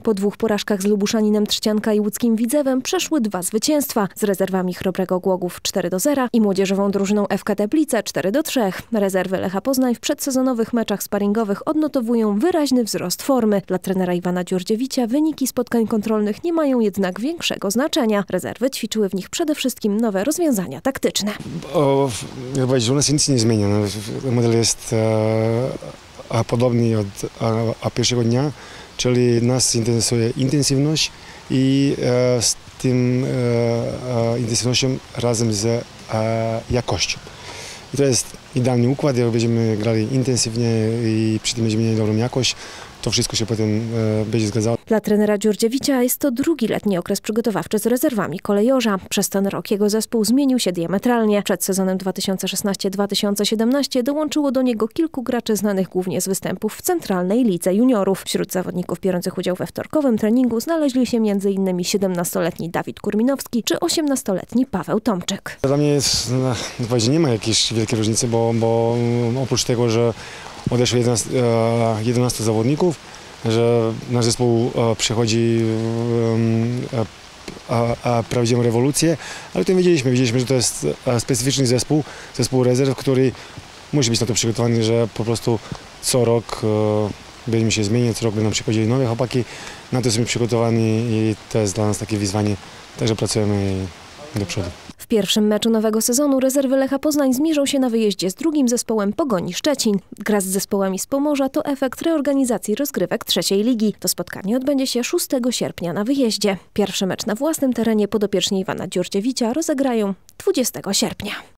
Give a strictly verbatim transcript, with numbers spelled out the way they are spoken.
Po dwóch porażkach z Lubuszaninem Trzcianka i łódzkim Widzewem przeszły dwa zwycięstwa z rezerwami Chrobrego Głogów cztery do zera i młodzieżową drużyną F K Teplice cztery do trzech. Rezerwy Lecha Poznań w przedsezonowych meczach sparingowych odnotowują wyraźny wzrost formy. Dla trenera Iwana Dziurdziewicia wyniki spotkań kontrolnych nie mają jednak większego znaczenia. Rezerwy ćwiczyły w nich przede wszystkim nowe rozwiązania taktyczne. O, jak powiedzieć, u nas nic nie zmienia. Model jest e, podobny od a, a pierwszego dnia, czyli nas interesuje intensywność i e, z tym e, e, intensywnością razem z e, jakością. I to jest idealny układ, jak będziemy grali intensywnie i przy tym będziemy mieli dobrą jakość, to wszystko się potem e, będzie zgadzało. Dla trenera Dziurdziewicia jest to drugi letni okres przygotowawczy z rezerwami kolejorza. Przez ten rok jego zespół zmienił się diametralnie. Przed sezonem dwa tysiące szesnastym dwa tysiące siedemnastym dołączyło do niego kilku graczy znanych głównie z występów w Centralnej Lidze Juniorów. Wśród zawodników biorących udział we wtorkowym treningu znaleźli się między innymi siedemnastoletni Dawid Kurminowski czy osiemnastoletni Paweł Tomczyk. Dla mnie jest, no, nie ma jakiejś wielkiej różnicy, bo, bo oprócz tego, że odeszło jedenastu zawodników, że nasz zespół przechodzi prawdziwą rewolucję, ale to wiedzieliśmy, wiedzieliśmy, że to jest specyficzny zespół, zespół rezerw, który musi być na to przygotowany, że po prostu co rok będziemy się zmieniać, co rok będą przychodzili nowe chłopaki, na to jesteśmy przygotowani i to jest dla nas takie wyzwanie, także pracujemy do przodu. W pierwszym meczu nowego sezonu rezerwy Lecha Poznań zmierzą się na wyjeździe z drugim zespołem Pogoni Szczecin. Gra z zespołami z Pomorza to efekt reorganizacji rozgrywek trzeciej ligi. To spotkanie odbędzie się szóstego sierpnia na wyjeździe. Pierwszy mecz na własnym terenie podopieczni Iwana Dziurdziewicia rozegrają dwudziestego sierpnia.